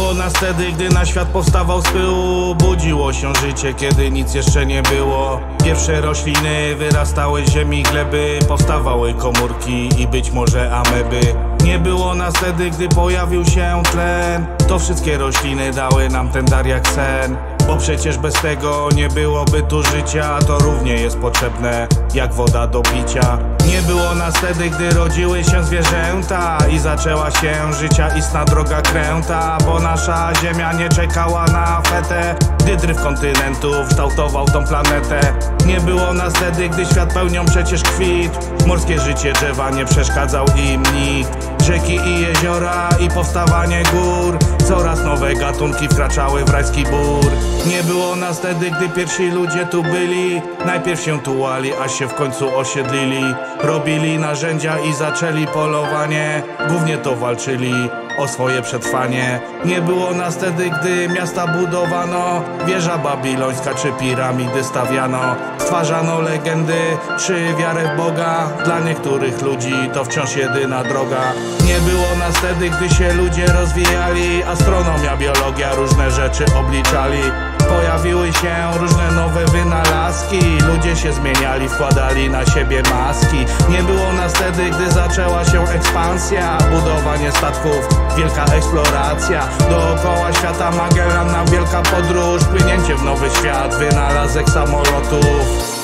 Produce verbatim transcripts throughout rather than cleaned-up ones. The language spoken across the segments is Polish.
było nas wtedy, gdy na świat powstawał z pyłu. Budziło się życie, kiedy nic jeszcze nie było. Pierwsze rośliny wyrastały z ziemi, gleby. Powstawały komórki i być może ameby. Nie było nas wtedy, gdy pojawił się tlen. To wszystkie rośliny dały nam ten dar jak sen. Bo przecież bez tego nie byłoby tu życia. To równie jest potrzebne jak woda do picia. Nie było nas wtedy, gdy rodziły się zwierzęta i zaczęła się życia istna droga kręta. Bo nasza ziemia nie czekała na fetę, gdy dryf kontynentów kształtował tą planetę. Nie było nas wtedy, gdy świat pełnią przecież kwit. Morskie życie drzewa nie przeszkadzał im nikt. Rzeki i jeziora i powstawanie gór. Coraz nowe gatunki wkraczały w rajski bór. Nie było nas wtedy, gdy pierwsi ludzie tu byli. Najpierw się tułali, aż się w końcu osiedlili. Robili narzędzia i zaczęli polowanie. Głównie to walczyli o swoje przetrwanie. Nie było nas wtedy, gdy miasta budowano. Wieża babilońska czy piramidy stawiano. Stwarzano legendy czy wiarę w Boga. Dla niektórych ludzi to wciąż jedyna droga. Nie było nas wtedy, gdy się ludzie rozwijali. Astronomia, biologia, różne rzeczy obliczali. Pojawiły się różne nowe wynalazki. Ludzie się zmieniali, wkładali na siebie maski. Nie było nas wtedy, gdy zaczęła się ekspansja. Budowanie statków, wielka eksploracja. Dookoła świata Magellanna, wielka podróż. Płynięcie w nowy świat, wynalazek samolotów.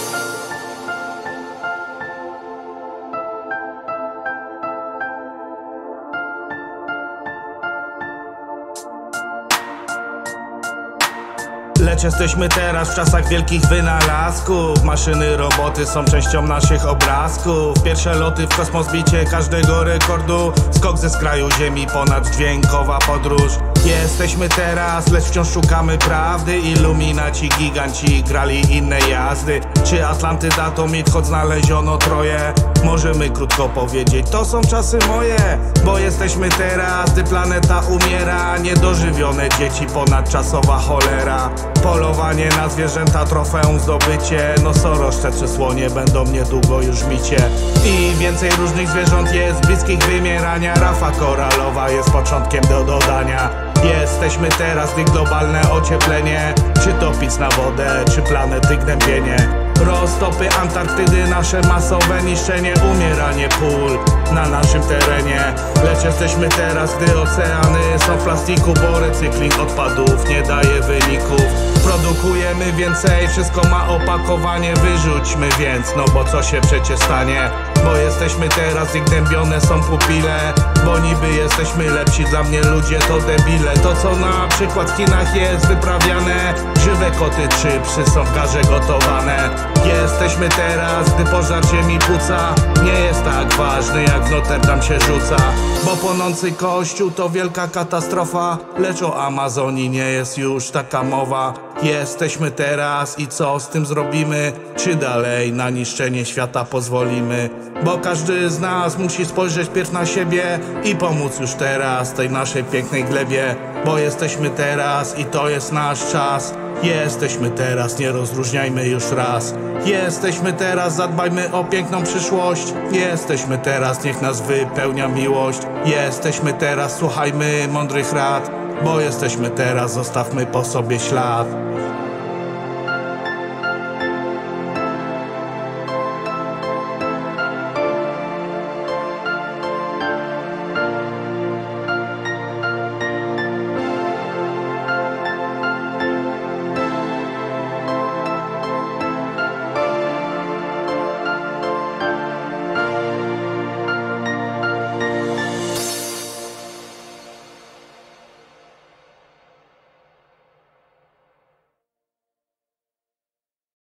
Lecz jesteśmy teraz w czasach wielkich wynalazków. Maszyny, roboty są częścią naszych obrazków. Pierwsze loty w kosmos, bicie każdego rekordu. Skok ze skraju ziemi, ponaddźwiękowa podróż. Jesteśmy teraz, lecz wciąż szukamy prawdy. Iluminaci, giganci grali inne jazdy. Czy Atlantyda to mit, choć znaleziono troje? Możemy krótko powiedzieć, to są czasy moje. Bo jesteśmy teraz, gdy planeta umiera. Niedożywione dzieci, ponadczasowa cholera. Polowanie na zwierzęta, trofeum zdobycie. Nosorożce czy słonie będą niedługo już micie. I więcej różnych zwierząt jest bliskich wymierania. Rafa koralowa jest początkiem do dodania. Jesteśmy teraz, gdy globalne ocieplenie. Czy topić na wodę, czy planety gnębienie. Roztopy Antarktydy, nasze masowe niszczenie. Umieranie pól na naszym terenie. Lecz jesteśmy teraz, gdy oceany są w plastiku. Bo recykling odpadów nie daje wyników. Produkujemy więcej, wszystko ma opakowanie. Wyrzućmy więc, no bo co się przecież stanie? Bo jesteśmy teraz, gdy gnębione są pupile. Bo niby jesteśmy lepsi, dla mnie ludzie to debile. To co na przykład w Chinach jest wyprawiane. Żywe koty czy psy są w garze gotowane. Jesteśmy teraz, gdy pożar ziemi płuca. Nie jest tak ważny jak w Notre Dame się rzuca. Bo płonący kościół to wielka katastrofa. Lecz o Amazonii nie jest już taka mowa. Jesteśmy teraz i co z tym zrobimy? Czy dalej na niszczenie świata pozwolimy? Bo każdy z nas musi spojrzeć pierw na siebie i pomóc już teraz tej naszej pięknej glebie. Bo jesteśmy teraz i to jest nasz czas. Jesteśmy teraz, nie rozróżniajmy już raz. Jesteśmy teraz, zadbajmy o piękną przyszłość. Jesteśmy teraz, niech nas wypełnia miłość. Jesteśmy teraz, słuchajmy mądrych rad. Bo jesteśmy teraz, zostawmy po sobie ślad.